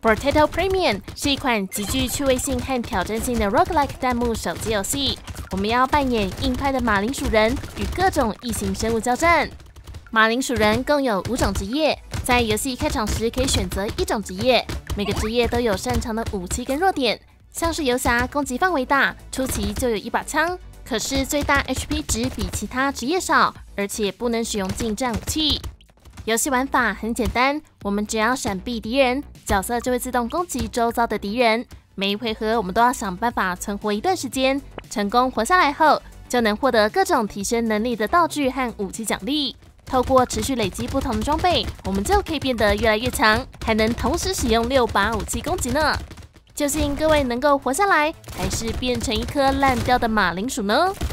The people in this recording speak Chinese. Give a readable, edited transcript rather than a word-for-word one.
Potato Premium 是一款极具趣味性和挑战性的 roguelike 弹幕手机游戏。我们要扮演硬派的马铃薯人，与各种异形生物交战。马铃薯人共有5种职业，在游戏开场时可以选择1种职业，每个职业都有擅长的武器跟弱点。像是游侠，攻击范围大，初期就有1把枪，可是最大 HP 值比其他职业少，而且不能使用近战武器。游戏玩法很简单，我们只要闪避敌人，角色就会自动攻击周遭的敌人。每一回合我们都要想办法存活一段时间，成功活下来后，就能获得各种提升能力的道具和武器奖励。透过持续累积不同的装备，我们就可以变得越来越强，还能同时使用6把武器攻击呢。究竟各位能够活下来，还是变成一颗烂掉的马铃薯呢？